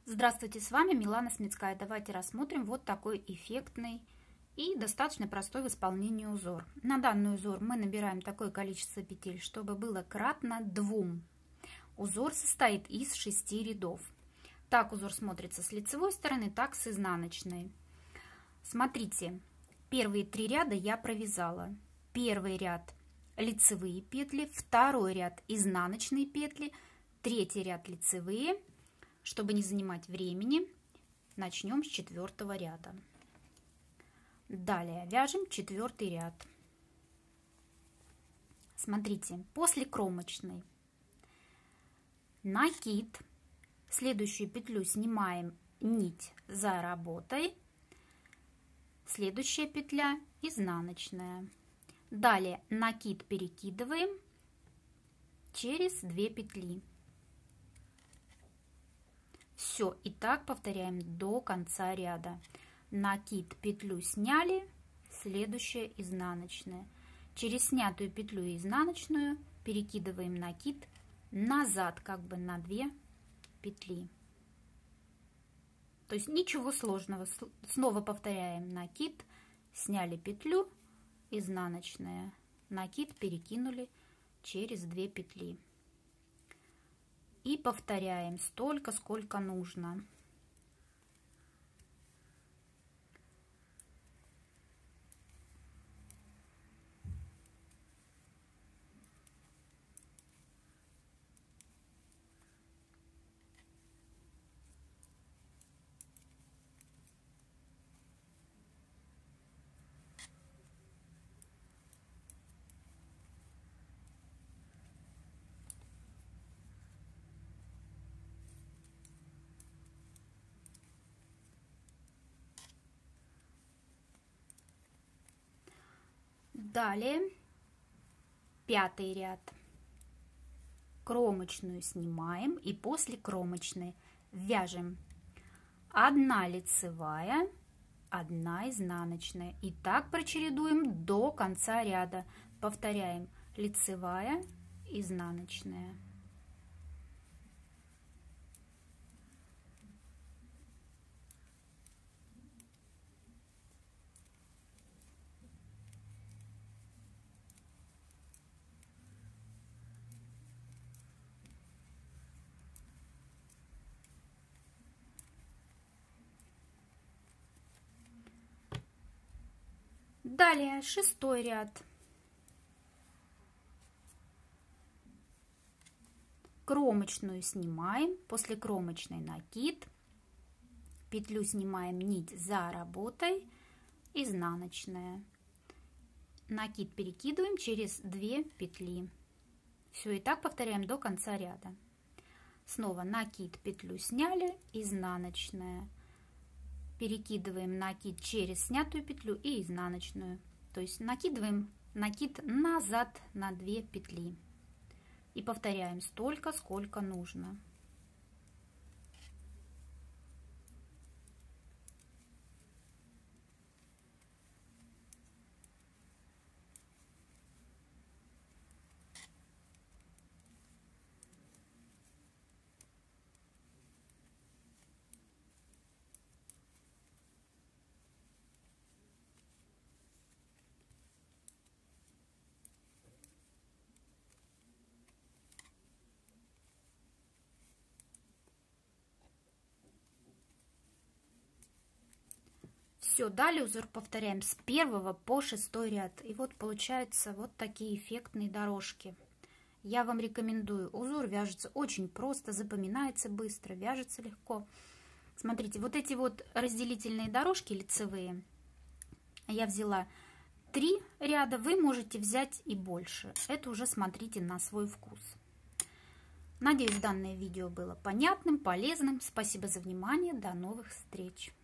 Здравствуйте, с вами Милана Смитская. Давайте рассмотрим вот такой эффектный и достаточно простой в исполнении узор. На данный узор мы набираем такое количество петель, чтобы было кратно 2. Узор состоит из 6 рядов. Так узор смотрится с лицевой стороны, так с изнаночной. Смотрите, первые 3 ряда я провязала. Первый ряд лицевые петли, второй ряд изнаночные петли, третий ряд лицевые. Чтобы не занимать времени, начнем с 4-го ряда. Далее вяжем 4-й ряд. Смотрите, после кромочной накид, следующую петлю снимаем нить за работой, следующая петля изнаночная. Далее накид перекидываем через 2 петли. Все, и так повторяем до конца ряда. Накид, петлю сняли, следующая изнаночная. Через снятую петлю и изнаночную перекидываем накид назад, как бы на 2 петли. То есть ничего сложного. Снова повторяем накид, сняли петлю, изнаночная, накид перекинули через 2 петли. И повторяем столько, сколько нужно. Далее 5-й ряд. Кромочную снимаем и после кромочной вяжем 1 лицевая, 1 изнаночная. И так прочередуем до конца ряда. Повторяем лицевая, изнаночная. Далее 6-й ряд. Кромочную снимаем, после кромочной накид, петлю снимаем нить за работой, изнаночная. Накид перекидываем через 2 петли. Все, и так повторяем до конца ряда. Снова накид, петлю сняли, изнаночная. Перекидываем накид через снятую петлю и изнаночную. То есть накидываем накид назад на 2 петли. И повторяем столько, сколько нужно. Все, далее узор повторяем с 1 по 6 ряд. И вот получаются вот такие эффектные дорожки. Я вам рекомендую. Узор вяжется очень просто, запоминается быстро, вяжется легко. Смотрите, вот эти вот разделительные дорожки лицевые, я взяла 3 ряда, вы можете взять и больше. Это уже смотрите на свой вкус. Надеюсь, данное видео было понятным, полезным. Спасибо за внимание. До новых встреч!